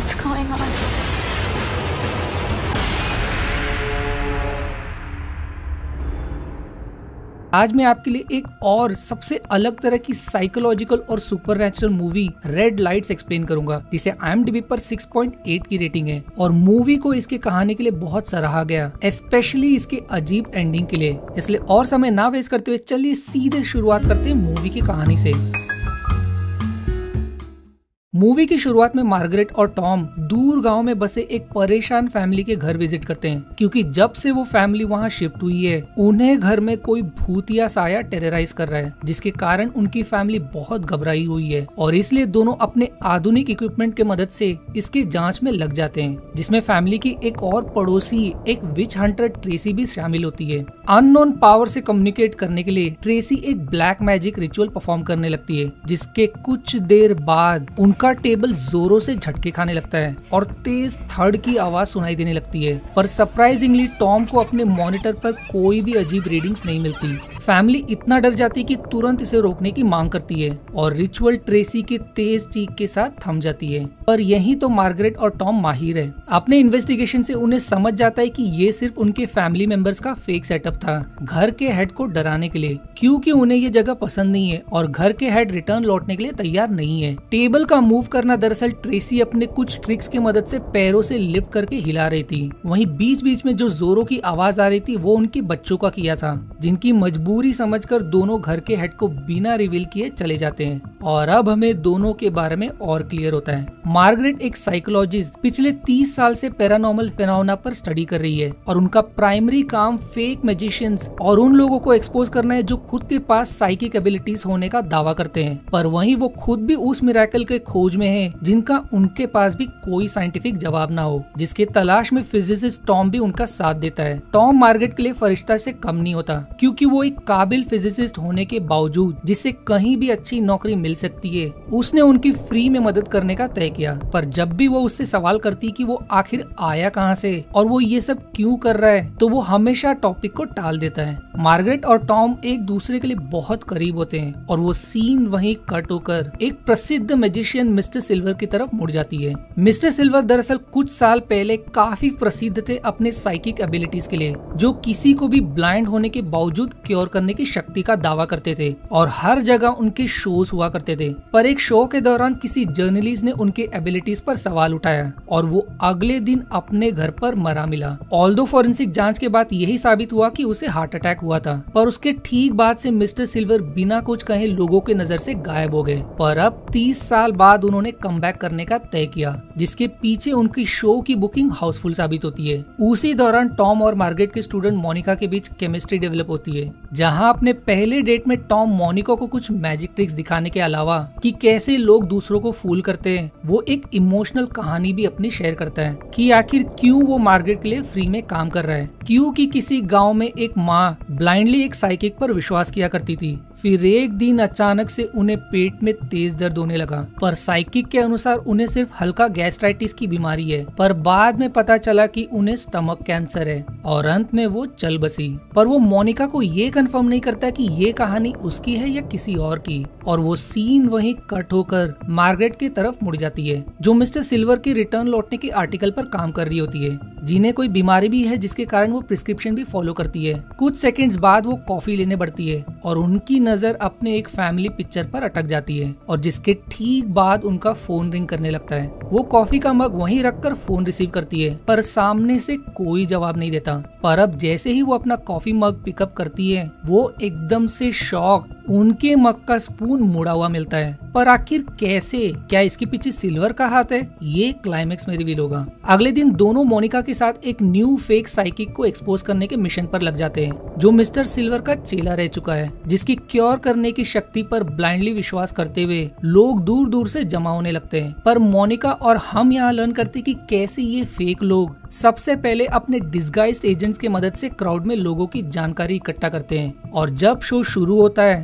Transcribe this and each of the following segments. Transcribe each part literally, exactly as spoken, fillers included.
What's going on? आज मैं आपके लिए एक और सबसे अलग तरह की साइकोलॉजिकल और supernatural movie red lights explain करूंगा, जिसे आई एम डी बी पर सिक्स पॉइंट एट की रेटिंग है और मूवी को इसके कहानी के लिए बहुत सराहा गया, स्पेशली इसके अजीब एंडिंग के लिए। इसलिए और समय ना वेस्ट करते हुए चलिए सीधे शुरुआत करते हैं मूवी की कहानी से। मूवी की शुरुआत में मार्गरेट और टॉम दूर गांव में बसे एक परेशान फैमिली के घर विजिट करते हैं, क्योंकि जब से वो फैमिली वहां शिफ्ट हुई है उन्हें घर में कोई भूत या साया टेरराइज कर रहा है, जिसके कारण उनकी फैमिली बहुत घबराई हुई है और इसलिए दोनों अपने आधुनिक इक्विपमेंट के मदद से इसकी जांच में लग जाते हैं, जिसमें फैमिली की एक और पड़ोसी एक विच हंटर ट्रेसी भी शामिल होती है। अननोन पावर से कम्युनिकेट करने के लिए ट्रेसी एक ब्लैक मैजिक रिचुअल परफॉर्म करने लगती है, जिसके कुछ देर बाद उनका का टेबल जोरों से झटके खाने लगता है और तेज थर्ड की आवाज सुनाई देने लगती है। पर सरप्राइजिंगली टॉम को अपने मॉनिटर पर कोई भी अजीब रीडिंग्स नहीं मिलती। फैमिली इतना डर जाती है कि तुरंत इसे रोकने की मांग करती है और रिचुअल ट्रेसी के तेज चीख के साथ थम जाती है। पर यही तो मार्गरेट और टॉम माहिर है। अपने इन्वेस्टिगेशन से उन्हें समझ जाता है कि ये सिर्फ उनके फैमिली मेंबर्स का फेक सेटअप था, घर के हेड को डराने के लिए, क्योंकि उन्हें ये जगह पसंद नहीं है और घर के हेड रिटर्न लौटने के लिए तैयार नहीं है। टेबल का मूव करना दरअसल ट्रेसी अपने कुछ ट्रिक्स की मदद से पैरों से लिफ्ट करके हिला रही थी। वहीं बीच बीच में जो जोरों की आवाज आ रही थी वो उनके बच्चों का किया था, जिनकी मजबूरी समझकर दोनों घर के हेड को बिना रिवील किए चले जाते हैं। और अब हमें दोनों के बारे में और क्लियर होता है। मार्गरेट एक साइकोलॉजिस्ट पिछले तीस साल से पैरानॉर्मल फिनोमेना पर स्टडी कर रही है और उनका प्राइमरी काम फेक मैजिशियंस और उन लोगों को एक्सपोज करना है जो खुद के पास साइकिक एबिलिटीज होने का दावा करते हैं, पर वहीं वो खुद भी उस मिरेकल के खोज में है जिनका उनके पास भी कोई साइंटिफिक जवाब ना हो, जिसके तलाश में फिजिसिस्ट टॉम भी उनका साथ देता है। टॉम मार्गरेट के लिए फरिश्ता से कम नहीं होता, क्योंकि वो एक काबिल फिजिसिस्ट होने के बावजूद जिसे कहीं भी अच्छी नौकरी मिल सकती है, उसने उनकी फ्री में मदद करने का तय किया। पर जब भी वो उससे सवाल करती कि वो आखिर आया कहाँ से और वो ये सब क्यों कर रहा है, तो वो हमेशा टॉपिक को टाल देता है। मार्गरेट और टॉम एक दूसरे के लिए बहुत करीब होते हैं और वो सीन वहीं कट होकर एक प्रसिद्ध मैजिशियन मिस्टर सिल्वर की तरफ मुड़ जाती है। मिस्टर सिल्वर दरअसल कुछ साल पहले काफी प्रसिद्ध थे अपने साइकिक एबिलिटीज के लिए, जो किसी को भी ब्लाइंड होने के बावजूद क्योर करने की शक्ति का दावा करते थे और हर जगह उनके शोज हुआ करते थे। पर एक शो के दौरान किसी जर्नलिस्ट ने उनके एबिलिटीज पर सवाल उठाया और वो अगले दिन अपने घर पर मरा मिला। ऑल्दो फोरेंसिक जांच के बाद यही साबित हुआ कि उसे हार्ट अटैक हुआ था, पर उसके ठीक बाद से मिस्टर सिल्वर बिना कुछ कहे लोगों के नजर से गायब हो गए। पर अब तीस साल बाद उन्होंने कमबैक करने का तय किया, जिसके पीछे उनकी शो की बुकिंग हाउसफुल साबित होती है। उसी दौरान टॉम और मार्गरेट के स्टूडेंट मोनिका के बीच केमिस्ट्री डेवलप होती है, जहां अपने पहले डेट में टॉम मोनिका को कुछ मैजिक ट्रिक्स दिखाने के अलावा कि कैसे लोग दूसरों को फूल करते हैं, वो एक इमोशनल कहानी भी अपनी शेयर करता है कि आखिर क्यों वो मार्गरेट के लिए फ्री में काम कर रहा है। क्योंकि किसी गांव में एक माँ ब्लाइंडली एक साइकिक पर विश्वास किया करती थी, फिर एक दिन अचानक से उन्हें पेट में तेज दर्द होने लगा, पर साइकिक के अनुसार उन्हें सिर्फ हल्का गैस्ट्राइटिस की बीमारी है, पर बाद में पता चला कि उन्हें स्टमक कैंसर है और अंत में वो चल बसी। पर वो मोनिका को ये कंफर्म नहीं करता कि ये कहानी उसकी है या किसी और की, और वो सीन वहीं कट होकर मार्गरेट की तरफ मुड़ जाती है, जो मिस्टर सिल्वर की रिटर्न लौटने के आर्टिकल पर काम कर रही होती है, जिन्हें कोई बीमारी भी है जिसके कारण वो प्रिस्क्रिप्शन भी फॉलो करती है। कुछ सेकंड्स बाद वो कॉफी लेने बढ़ती है और उनकी नजर अपने एक फैमिली पिक्चर पर अटक जाती है और जिसके ठीक बाद उनका फोन रिंग करने लगता है। वो कॉफी का मग वहीं रखकर फोन रिसीव करती है, पर सामने से कोई जवाब नहीं देता। पर अब जैसे ही वो अपना कॉफी मग पिकअप करती है, वो एकदम से शॉक उनके मग का स्पून मुड़ा हुआ मिलता है। पर आखिर कैसे? क्या इसके पीछे सिल्वर का हाथ है? ये क्लाइमैक्स में रिवील होगा। अगले दिन दोनों मोनिका के साथ एक न्यू फेक साइकिक को एक्सपोज करने के मिशन पर लग जाते हैं, जो मिस्टर सिल्वर का चेला रह चुका है, जिसकी क्योर करने की शक्ति पर ब्लाइंडली विश्वास करते हुए लोग दूर दूर से जमा होने लगते हैं। पर मोनिका और हम यहाँ लर्न करते कि कैसे ये फेक लोग सबसे पहले अपने डिस्गाइज्ड एजेंट्स की मदद से क्राउड में लोगों की जानकारी इकट्ठा करते हैं, और जब शो शुरू होता है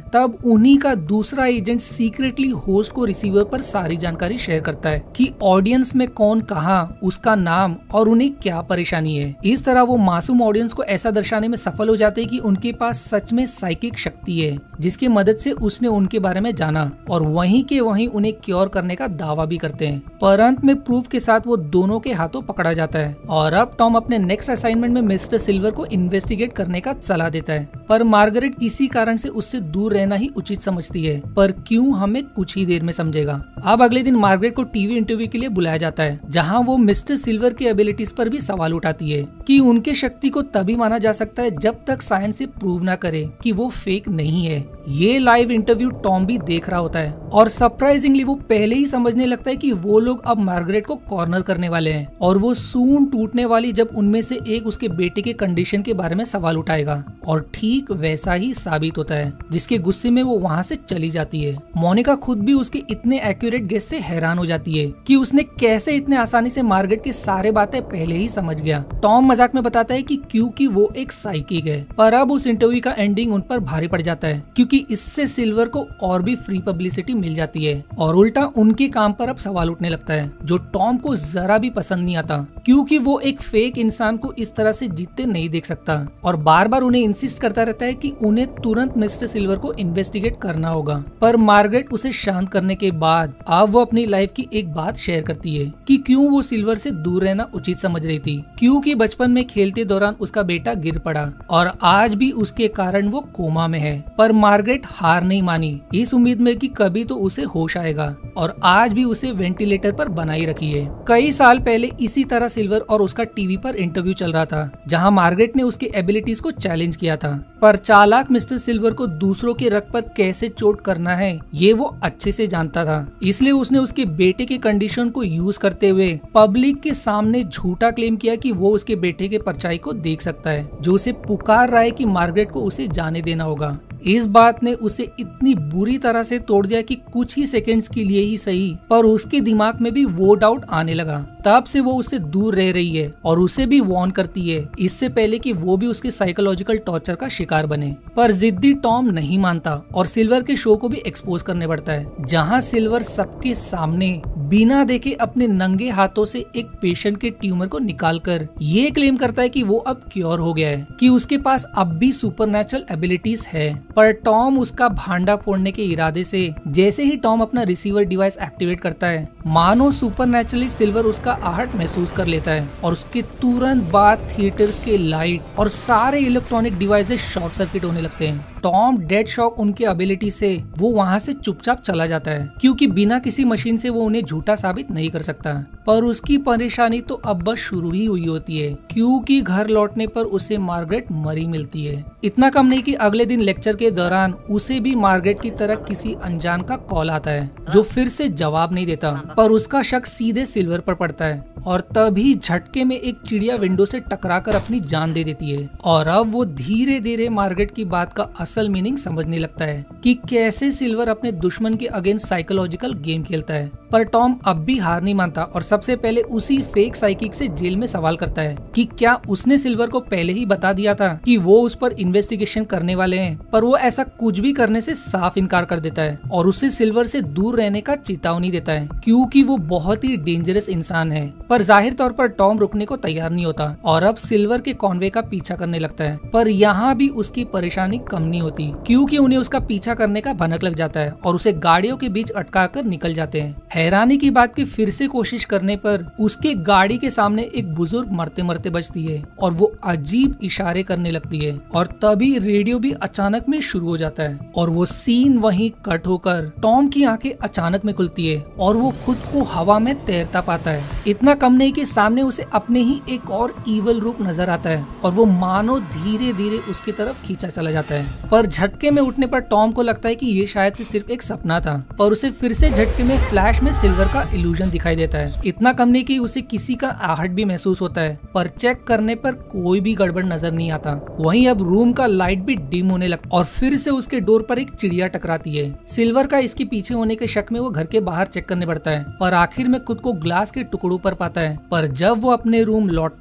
तब उन्हीं का दूसरा एजेंट सीक्रेटली होस्ट को रिसीवर पर सारी जानकारी शेयर करता है कि ऑडियंस में कौन कहाँ, उसका नाम और उन्हें क्या परेशानी है। इस तरह वो मासूम ऑडियंस को ऐसा दर्शाने में सफल हो जाते हैं कि उनके पास सच में साइकिक शक्ति है, जिसकी मदद से उसने उनके बारे में जाना और वहीं के वहीं उन्हें क्योर करने का दावा भी करते हैं। पर अंत में प्रूफ के साथ वो दोनों के हाथों पकड़ा जाता है और अब टॉम अपने नेक्स्ट असाइनमेंट में मिस्टर सिल्वर को इन्वेस्टिगेट करने का सलाह देता है। पर मार्गरेट किसी कारण से उससे दूर रहना ही उचित समझती है, पर क्यों हमें कुछ ही देर में समझेगा। अब अगले दिन मार्गरेट को टीवी इंटरव्यू के लिए बुलाया जाता है, जहां वो मिस्टर सिल्वर की एबिलिटीज पर भी सवाल उठाती है कि उनके शक्ति को तभी माना जा सकता है जब तक साइंस से प्रूव ना करे कि वो फेक नहीं है। ये लाइव इंटरव्यू टॉम भी देख रहा होता है और सरप्राइजिंगली वो पहले ही समझने लगता है कि वो लोग अब मार्गरेट को कॉर्नर करने वाले हैं और वो सून टूटने वाली जब उनमें से एक उसके बेटे के कंडीशन के बारे में सवाल उठाएगा। और ठीक वैसा ही साबित होता है, जिसके गुस्से में वो वहाँ से चली जाती है। मोनिका खुद भी उसके इतने एक्यूरेट गेस से हैरान हो जाती है कि उसने कैसे इतने आसानी से मार्गरेट की सारे बातें पहले ही समझ गया। टॉम मजाक में बताता है कि क्योंकि वो एक साइकिक है, पर अब उस इंटरव्यू का एंडिंग उन पर भारी पड़ जाता है क्योंकि इससे सिल्वर को और भी फ्री पब्लिसिटी मिल जाती है और उल्टा उनके काम पर अब सवाल उठने लगता है, जो टॉम को जरा भी पसंद नहीं आता क्योंकि वो एक फेक इंसान को इस तरह से जीतते नहीं देख सकता और बार बार उन्हें इंसिस्ट करता रहता है कि उन्हें तुरंत मिस्टर सिल्वर को इन्वेस्टिगेट करना होगा। पर मार्गरेट उसे शांत करने के बाद अब वो अपनी लाइफ की एक बात शेयर करती है कि क्यों वो सिल्वर से दूर रहना उचित समझ रही थी, क्योंकि बचपन में खेलते दौरान उसका बेटा गिर पड़ा और आज भी उसके कारण वो कोमा में है। पर मार्गरेट हार नहीं मानी, इस उम्मीद में कि कभी तो उसे होश आएगा और आज भी उसे वेंटिलेटर पर बनाई रखी है। कई साल पहले इसी तरह सिल्वर और उसका टीवी पर इंटरव्यू चल रहा था, जहां मार्गरेट ने उसके एबिलिटीज को चैलेंज किया था। पर चालाक मिस्टर सिल्वर को दूसरों के रग पर कैसे चोट करना है ये वो अच्छे से जानता था, इसलिए उसने उसके बेटे के कंडीशन को यूज करते हुए पब्लिक के सामने झूठा क्लेम किया कि वो उसके बेटे के परछाई को देख सकता है, जो उसे पुकार रहा है कि मार्गरेट को उसे जाने देना होगा। इस बात ने उसे इतनी बुरी तरह से तोड़ दिया कि कुछ ही सेकंड्स के लिए ही सही, पर उसके दिमाग में भी वो डाउट आने लगा। तब से वो उससे दूर रह रही है और उसे भी वार्न करती है, इससे पहले कि वो भी उसके साइकोलॉजिकल टॉर्चर का शिकार बने। पर जिद्दी टॉम नहीं मानता और सिल्वर के शो को भी एक्सपोज करने पड़ता है, जहां सिल्वर सबके सामने बिना देखे अपने नंगे हाथों से एक पेशेंट के ट्यूमर को निकालकर ये क्लेम करता है कि वो अब क्योर हो गया है, कि उसके पास अब भी सुपरनैचुरल एबिलिटीज है। पर टॉम उसका भांडा फोड़ने के इरादे से जैसे ही टॉम अपना रिसीवर डिवाइस एक्टिवेट करता है, मानो सुपरनैचुरली सिल्वर उसका आहट महसूस कर लेता है और उसके तुरंत बाद थिएटर्स के लाइट और सारे इलेक्ट्रॉनिक डिवाइसेस शॉर्ट सर्किट होने लगते हैं। टॉम डेड शॉक उनके एबिलिटी से वो वहाँ से चुपचाप चला जाता है, क्योंकि बिना किसी मशीन से वो उन्हें झूठा साबित नहीं कर सकता। पर उसकी परेशानी तो अब बस शुरू ही हुई होती है, क्योंकि घर लौटने पर उसे मार्गरेट मरी मिलती है। इतना कम नहीं कि अगले दिन लेक्चर के दौरान उसे भी मार्गरेट की तरह किसी अनजान का कॉल आता है, जो फिर से जवाब नहीं देता, पर उसका शक सीधे सिल्वर पर पड़ता है और तभी झटके में एक चिड़िया विंडो से टकराकर अपनी जान दे देती है। और अब वो धीरे धीरे मार्गरेट की बात का असल मीनिंग समझने लगता है कि कैसे सिल्वर अपने दुश्मन के अगेंस्ट साइकोलॉजिकल गेम खेलता है। पर टॉम अब भी हार नहीं मानता और सबसे पहले उसी फेक साइकिक से जेल में सवाल करता है कि क्या उसने सिल्वर को पहले ही बता दिया था कि वो उस पर इन्वेस्टिगेशन करने वाले हैं। पर वो ऐसा कुछ भी करने से साफ इनकार कर देता है और उसे सिल्वर से दूर रहने का चेतावनी देता है, क्योंकि वो बहुत ही डेंजरस इंसान है। पर जाहिर तौर पर टॉम रुकने को तैयार नहीं होता और अब सिल्वर के कॉन्वे का पीछा करने लगता है। पर यहाँ भी उसकी परेशानी कम नहीं होती, क्योंकि उन्हें उसका पीछा करने का भनक लग जाता है और उसे गाड़ियों के बीच अटका कर निकल जाते हैं। हैरानी की बात कि फिर से कोशिश करने पर उसके गाड़ी के सामने एक बुजुर्ग मरते मरते बचती है और वो अजीब इशारे करने लगती है और तभी रेडियो भी अचानक में शुरू हो जाता है और वो सीन वहीं कट होकर टॉम की आंखें अचानक में खुलती है और वो खुद को हवा में तैरता पाता है। इतना कम नहीं कि सामने उसे अपने ही एक और ईवल रूप नजर आता है और वो मानो धीरे धीरे उसकी तरफ खींचा चला जाता है। पर झटके में उठने पर टॉम को लगता है कि ये शायद से सिर्फ एक सपना था, पर उसे फिर से झटके में फ्लैश में सिल्वर का इल्यूजन दिखाई देता है। इतना कम नहीं कि उसे किसी का आहट भी महसूस होता है, पर चेक करने पर कोई भी गड़बड़ नजर नहीं आता। वहीं अब रूम का लाइट भी डिम होने लगता और फिर से उसके डोर पर एक चिड़िया टकराती है। सिल्वर का इसके पीछे होने के शक में वो घर के बाहर चेक करने पड़ता है, पर आखिर में खुद को ग्लास के टुकड़ों पर पाता है। पर जब वो अपने रूम लौटता है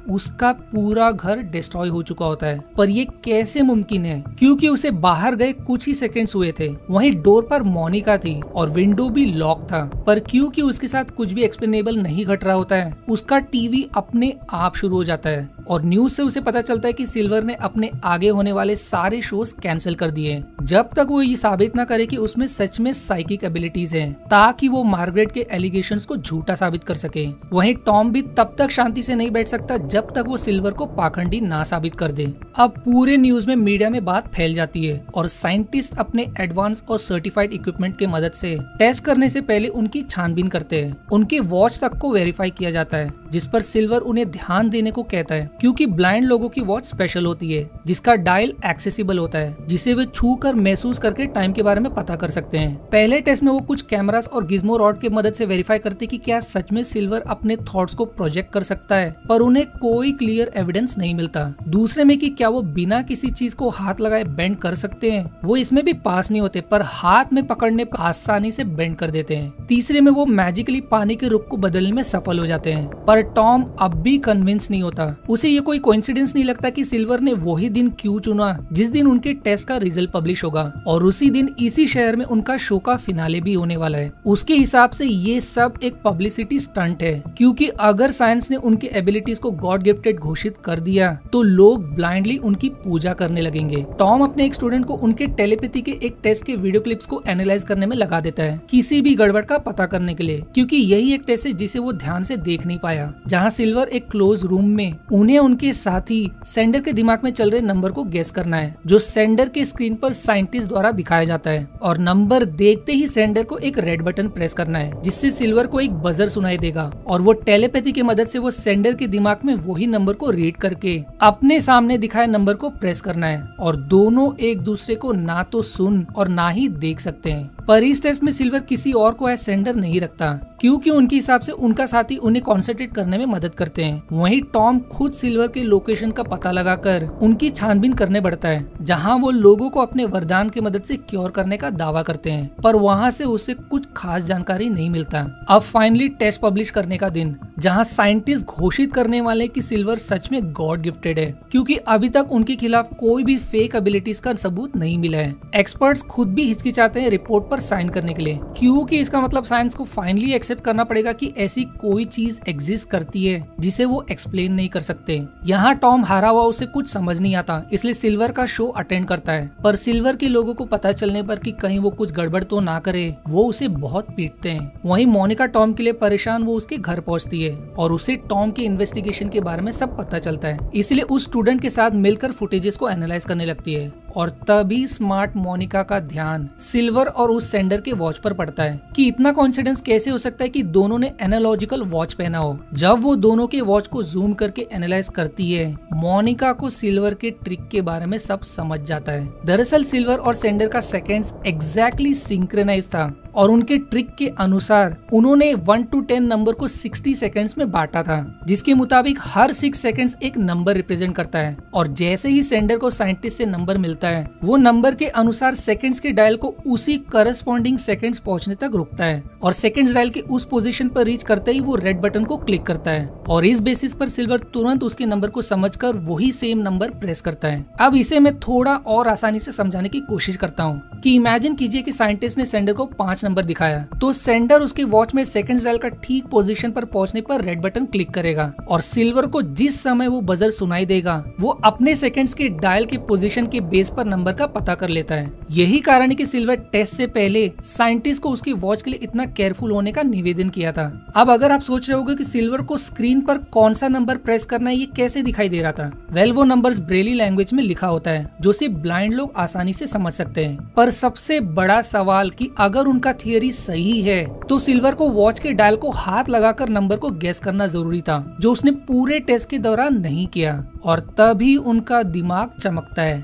उसका पूरा घर डिस्ट्रॉय हो चुका होता है। पर ये कैसे मुमकिन है, क्योंकि उसे बाहर गए कुछ ही सेकंड्स हुए थे। वहीं डोर पर मोनिका थी और विंडो भी लॉक था। पर क्योंकि उसके साथ कुछ भी एक्सप्लेनेबल नहीं घट रहा होता है, उसका टीवी अपने आप शुरू हो जाता है और न्यूज से उसे पता चलता है कि सिल्वर ने अपने आगे होने वाले सारे शोज कैंसिल कर दिए जब तक वो ये साबित ना करे कि उसमें सच में साइकिक एबिलिटीज हैं, ताकि वो मार्गरेट के एलिगेशंस को झूठा साबित कर सके। वहीं टॉम भी तब तक शांति से नहीं बैठ सकता जब तक वो सिल्वर को पाखंडी ना साबित कर दे। अब पूरे न्यूज में मीडिया में बात फैल जाती है और साइंटिस्ट अपने एडवांस और सर्टिफाइड इक्विपमेंट के मदद से टेस्ट करने से पहले उनकी छानबीन करते हैं। उनके वॉच तक को वेरीफाई किया जाता है, जिस पर सिल्वर उन्हें ध्यान देने को कहता है, क्योंकि ब्लाइंड लोगों की वॉच स्पेशल होती है जिसका डायल एक्सेसिबल होता है, जिसे वे छू कर महसूस करके टाइम के बारे में पता कर सकते हैं। पहले टेस्ट में वो कुछ कैमरास और गिज्मो रॉड की मदद से वेरीफाई करते कि क्या सच में सिल्वर अपने थॉट्स को प्रोजेक्ट कर सकता है, पर उन्हें कोई क्लियर एविडेंस नहीं मिलता। दूसरे में कि क्या वो बिना किसी चीज को हाथ लगाए बेंड कर सकते हैं, वो इसमें भी पास नहीं होते, पर हाथ में पकड़ने पर आसानी से बेंड कर देते हैं। तीसरे में वो मैजिकली पानी के रुख को बदलने में सफल हो जाते हैं, पर टॉम अब भी कन्विंस नहीं होता। उसे ये कोई कोइंसिडेंस नहीं लगता कि सिल्वर ने वही दिन क्यों चुना जिस दिन उनके टेस्ट का रिजल्ट पब्लिश होगा और उसी दिन इसी शहर में उनका शो का फिनाले भी होने वाला है। उसके हिसाब से ये सब एक पब्लिसिटी स्टंट है, क्योंकि अगर साइंस ने उनके एबिलिटीज को गॉड गिफ्टेड घोषित कर दिया तो लोग ब्लाइंडली उनकी पूजा करने लगेंगे। टॉम अपने एक स्टूडेंट को उनके टेलीपैथी के एक टेस्ट के वीडियो क्लिप्स को एनालाइज करने में लगा देता है, किसी भी गड़बड़ का पता करने के लिए, क्योंकि यही एक टेस्ट है जिसे वो ध्यान से देख नहीं पाया, जहाँ सिल्वर एक क्लोज रूम में उन्हें उनके साथी सेंडर के दिमाग में चल रहे नंबर को गेस करना है, जो सेंडर के स्क्रीन पर साइंटिस्ट द्वारा दिखाया जाता है। और नंबर देखते ही सेंडर को एक रेड बटन प्रेस करना है, जिससे सिल्वर को एक बजर सुनाई देगा और वो टेलीपैथी की मदद से वो सेंडर के दिमाग में वही नंबर को रीड करके अपने सामने दिखाए नंबर को प्रेस करना है। और दोनों एक दूसरे को ना तो सुन और ना ही देख सकते हैं। पर इस टेस्ट में सिल्वर किसी और को एज सेंडर नहीं रखता, क्योंकि उनके हिसाब से उनका साथी उन्हें कॉन्सेंट्रेट करने में मदद करते हैं। वहीं टॉम खुद सिल्वर के लोकेशन का पता लगाकर उनकी छानबीन करने बढ़ता है, जहां वो लोगों को अपने वरदान की मदद से क्योर करने का दावा करते हैं, पर वहां से उसे कुछ खास जानकारी नहीं मिलता। अब फाइनली टेस्ट पब्लिश करने का दिन, जहां साइंटिस्ट घोषित करने वाले कि सिल्वर सच में गॉड गिफ्टेड है, क्योंकि अभी तक उनके खिलाफ कोई भी फेक एबिलिटीज का सबूत नहीं मिला है। एक्सपर्ट्स खुद भी हिचकिचाते हैं रिपोर्ट पर साइन करने के लिए, क्योंकि इसका मतलब साइंस को फाइनली एक्सेप्ट करना पड़ेगा कि ऐसी कोई चीज एग्जिस्ट करती है जिसे वो एक्सप्लेन नहीं कर सकते। यहाँ टॉम हारा हुआ, उसे कुछ समझ नहीं आता, इसलिए सिल्वर का शो अटेंड करता है। पर सिल्वर के लोगों को पता चलने पर कि कहीं वो कुछ गड़बड़ तो ना करे, वो उसे बहुत पीटते हैं। वहीं मोनिका टॉम के लिए परेशान वो उसके घर पहुंचती है और उसे टॉम के इन्वेस्टिगेशन के बारे में सब पता चलता है, इसलिए उस स्टूडेंट के साथ मिलकर फुटेजेस को एनालाइज करने लगती है। और तभी स्मार्ट मोनिका का ध्यान सिल्वर और उस सेंडर के वॉच पर पड़ता है कि इतना कॉन्फिडेंस कैसे हो सकता है कि दोनों ने एनालॉजिकल वॉच पहना हो। जब वो दोनों के वॉच को जूम करके एनालाइज करती है, मोनिका को सिल्वर के ट्रिक के बारे में सब समझ जाता है। दरअसल सिल्वर और सेंडर का सेकेंड्स एग्जैक्टली सिंक्रोनाइज था और उनके ट्रिक के अनुसार उन्होंने वन टू टेन नंबर को सिक्सटी सेकंड्स में बांटा था, जिसके मुताबिक हर सिक्स सेकंड्स एक नंबर रिप्रेजेंट करता है। और जैसे ही सेंडर को साइंटिस्ट से नंबर मिलता है, वो नंबर के अनुसार सेकंड्स के डायल को उसी करस्पॉन्डिंग सेकंड्स पहुंचने तक रुकता है और सेकंड्स डायल के उस पोजीशन पर रीच करते ही वो रेड बटन को क्लिक करता है और इस बेसिस पर सिल्वर तुरंत उसके नंबर को समझकर वही सेम नंबर प्रेस करता है। अब इसे मैं थोड़ा और आसानी से समझाने की कोशिश करता हूँ कि इमेजिन कीजिए कि साइंटिस्ट ने सेंडर को पांच नंबर दिखाया, तो सेंडर उसके वॉच में सेकंड्स डायल का ठीक पोजीशन पर पहुंचने पर रेड बटन क्लिक करेगा और सिल्वर को जिस समय वो बजर सुनाई देगा, वो अपने सेकंड्स के डायल के पोजीशन के बेस पर नंबर का पता कर लेता है। यही कारण है कि सिल्वर टेस्ट से पहले साइंटिस्ट को उसकी वॉच के लिए इतना केयरफुल होने का निवेदन किया था। अब अगर आप सोच रहे होगे कि सिल्वर को स्क्रीन पर कौन सा नंबर प्रेस करना है, ये कैसे दिखाई दे रहा था? वेल, वो नंबर्स ब्रेली लैंग्वेज में लिखा होता है, जो सिर्फ ब्लाइंड लोग आसानी से समझ सकते हैं। पर सबसे बड़ा सवाल कि अगर उनका थियरी सही है, तो सिल्वर को वॉच के डायल को हाथ लगाकर नंबर को गेस करना जरूरी था, जो उसने पूरे टेस्ट के दौरान नहीं किया। और तभी उनका दिमाग चमकता है कि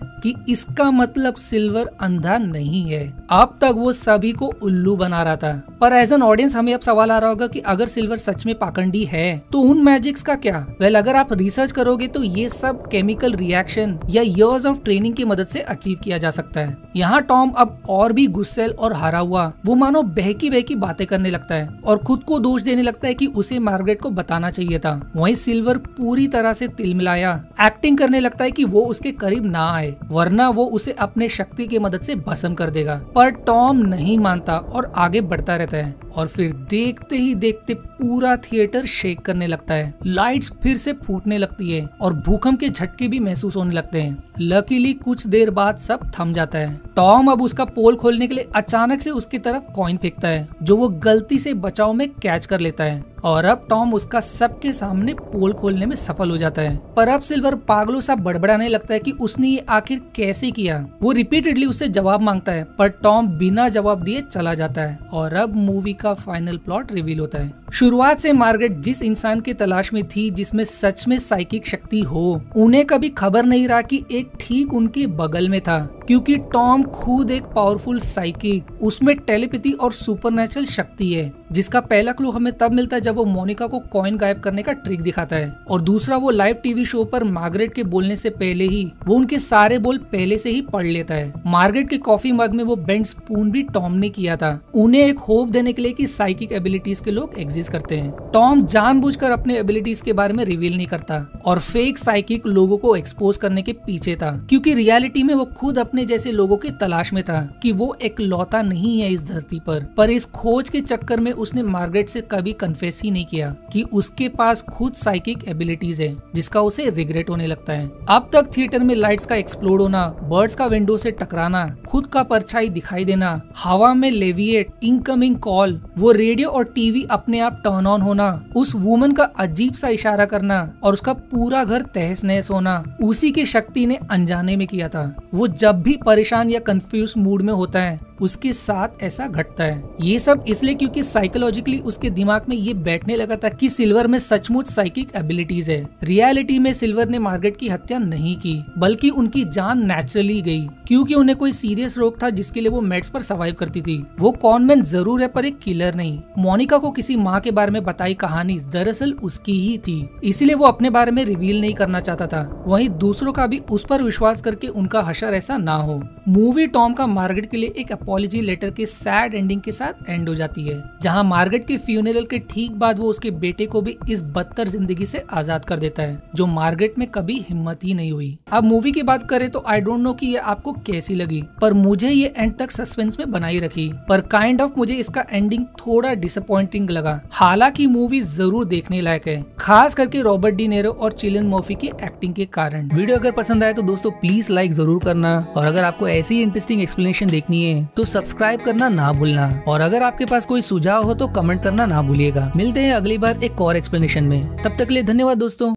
इसका मतलब सिल्वर अंधा नहीं है। अब तक वो सभी को उल्लू बना रहा था। पर एज एन ऑडियंस हमें अब सवाल आ रहा होगा कि अगर सिल्वर सच में पाखंडी है तो उन मैजिक्स का क्या? वेल अगर आप रिसर्च करोगे तो ये सब केमिकल रिएक्शन या इयर्स ऑफ ट्रेनिंग की मदद से अचीव किया जा सकता है। यहाँ टॉम अब और भी गुस्सेल और हारा हुआ वो मानो बहकी बहकी बातें करने लगता है और खुद को दोष देने लगता है कि उसे मार्गरेट को बताना चाहिए था। वहीं सिल्वर पूरी तरह से तिलमिलाया एक्टिंग करने लगता है कि वो उसके करीब ना आए वरना वो उसे अपने शक्ति की मदद से भस्म कर देगा। पर टॉम नहीं मानता और आगे बढ़ता रहता है और फिर देखते ही देखते पूरा थिएटर शेक करने लगता है। लाइट्स फिर से फूटने लगती है और भूकंप के झटके भी महसूस होने लगते हैं। लकीली कुछ देर बाद सब थम जाता है। टॉम अब उसका पोल खोलने के लिए अचानक से उसकी तरफ कॉइन फेंकता है जो वो गलती से बचाव में कैच कर लेता है और अब टॉम उसका सबके सामने पोल खोलने में सफल हो जाता है। पर अब सिल्वर पागलों सा बड़बड़ाने लगता है कि उसने ये आखिर कैसे किया। वो रिपीटेडली उससे जवाब मांगता है पर टॉम बिना जवाब दिए चला जाता है और अब मूवी का फाइनल प्लॉट रिवील होता है। शुरुआत से मार्गरेट जिस इंसान की तलाश में थी जिसमें सच में साइकिक शक्ति हो उन्हें कभी खबर नहीं रहा कि एक ठीक उनके बगल में था, क्योंकि टॉम खुद एक पावरफुल साइकिक, उसमें टेलीपैथी और सुपरनेचुरल शक्ति है जिसका पहला क्लू हमें तब मिलता है जब वो मोनिका को कॉइन गायब करने का ट्रिक दिखाता है और दूसरा वो लाइव टीवी शो पर मार्गरेट के बोलने से पहले ही वो उनके सारे बोल पहले से ही पढ़ लेता है। मार्गरेट के कॉफी मग में वो बेंड स्पून भी टॉम ने किया था, उन्हें एक होप देने के लिए कि साइकिक एबिलिटीज के लोग एग्जिस्ट करते हैं। टॉम जानबूझकर अपने एबिलिटीज के बारे में रिवील नहीं करता और फेक साइकिक लोगों को एक्सपोज करने के पीछे था, क्योंकि रियलिटी में वो खुद अपने जैसे लोगों की तलाश में था कि वो एक लौता नहीं है इस धरती पर। पर इस खोज के चक्कर में उसने मार्गरेट से कभी कन्फेस ही नहीं किया कि उसके पास खुद साइकिक एबिलिटीज है, जिसका उसे रिग्रेट होने लगता है। अब तक थिएटर में लाइट्स का एक्सप्लोड होना, बर्ड्स का विंडो से टकराना, खुद का परछाई दिखाई देना, हवा में लेविएट, इनकमिंग कॉल, वो रेडियो और टीवी अपने आप टर्न ऑन होना, उस वुमन का अजीब सा इशारा करना और उसका पूरा घर तहस नहस होना, उसी की शक्ति ने अनजाने में किया था। वो जब भी परेशान या कंफ्यूज मूड में होता है उसके साथ ऐसा घटता है। ये सब इसलिए क्योंकि साइकोलॉजिकली उसके दिमाग में ये बैठने लगा था कि सिल्वर में सचमुच साइकिक एबिलिटीज है। रियलिटी में सिल्वर ने मार्गरेट की हत्या नहीं की, बल्कि उनकी जान नेचुरली गई, क्योंकि उन्हें कोई सीरियस रोग था जिसके लिए वो मेड्स पर सर्वाइव करती थी। वो कॉनमैन जरूर है पर एक किलर नहीं। मोनिका को किसी माँ के बारे में बताई कहानी दरअसल उसकी ही थी, इसीलिए वो अपने बारे में रिवील नहीं करना चाहता था। वहीं दूसरों का भी उस पर विश्वास करके उनका हशर ऐसा ना हो। मूवी टॉम का मार्गरेट के लिए एक अपॉलजी लेटर के सैड एंडिंग के साथ एंड हो जाती है, जहां मार्गरेट के फ्यूनरल के ठीक बाद वो उसके बेटे को भी इस बदतर जिंदगी से आजाद कर देता है, जो मार्गरेट में कभी हिम्मत ही नहीं हुई। अब मूवी की बात करें तो आई डोंट नो कि ये आपको कैसी लगी, पर मुझे ये एंड तक सस्पेंस में बनाई रखी। पर काइंड ऑफ मुझे इसका एंडिंग थोड़ा डिसअपॉइंटिंग लगा। हालांकि मूवी जरूर देखने लायक है, खास करके रॉबर्ट डी नेरो और चिलियन मर्फी की एक्टिंग के कारण। वीडियो अगर पसंद आए तो दोस्तों प्लीज लाइक जरूर करना, और अगर आपको ऐसी इंटरेस्टिंग एक्सप्लेनेशन देखनी है तो सब्सक्राइब करना ना भूलना, और अगर आपके पास कोई सुझाव हो तो कमेंट करना ना भूलिएगा। मिलते हैं अगली बार एक और एक्सप्लेनेशन में, तब तक के लिए धन्यवाद दोस्तों।